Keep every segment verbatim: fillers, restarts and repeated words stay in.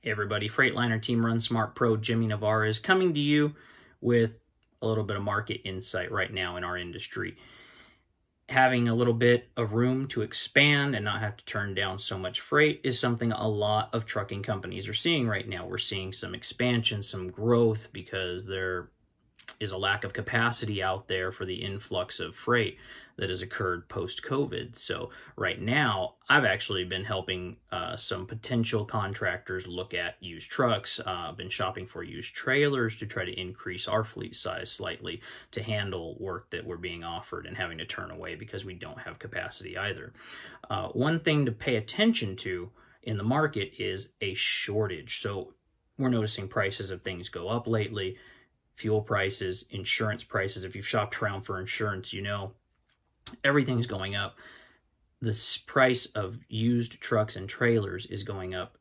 Hey everybody, Freightliner Team Run Smart Pro Jimmy Navarez coming to you with a little bit of market insight right now in our industry. Having a little bit of room to expand and not have to turn down so much freight is something a lot of trucking companies are seeing right now. We're seeing some expansion, some growth, because there is a lack of capacity out there for the influx of freight that has occurred post-COVID. So right now, I've actually been helping uh, some potential contractors look at used trucks. Uh, I've been shopping for used trailers to try to increase our fleet size slightly to handle work that we're being offered and having to turn away because we don't have capacity either. Uh, one thing to pay attention to in the market is a shortage. So we're noticing prices of things go up lately. Fuel prices, insurance prices. If you've shopped around for insurance, you know everything's going up. The price of used trucks and trailers is going up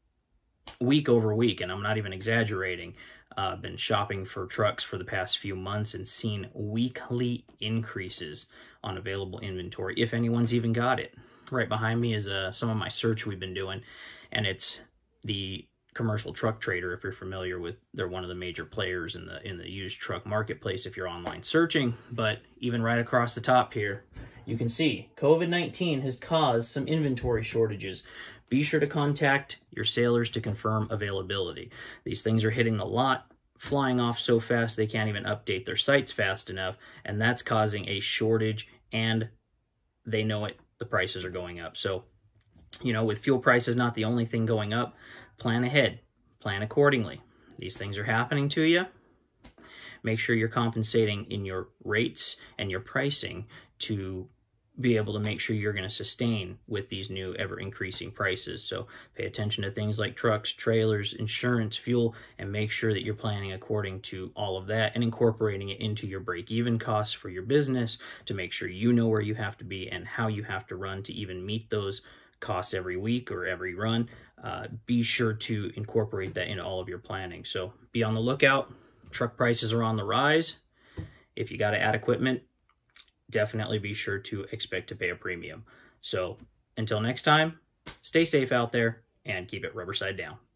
week over week, and I'm not even exaggerating. I've uh, been shopping for trucks for the past few months and seen weekly increases on available inventory, if anyone's even got it. Right behind me is uh, some of my search we've been doing, and it's the Commercial Truck Trader. If you're familiar with, they're one of the major players in the in the used truck marketplace if you're online searching. But even right across the top here, you can see COVID nineteen has caused some inventory shortages. Be sure to contact your sailors to confirm availability. These things are hitting the lot, flying off so fast they can't even update their sites fast enough, and that's causing a shortage, and they know it. The prices are going up. So, you know, with fuel prices not the only thing going up, plan ahead, plan accordingly. These things are happening to you. Make sure you're compensating in your rates and your pricing to be able to make sure you're going to sustain with these new ever-increasing prices. So pay attention to things like trucks, trailers, insurance, fuel, and make sure that you're planning according to all of that and incorporating it into your break-even costs for your business to make sure you know where you have to be and how you have to run to even meet those costs every week or every run. Uh, be sure to incorporate that into all of your planning. So be on the lookout. Truck prices are on the rise. If you got to add equipment, definitely be sure to expect to pay a premium. So until next time, stay safe out there and keep it rubber side down.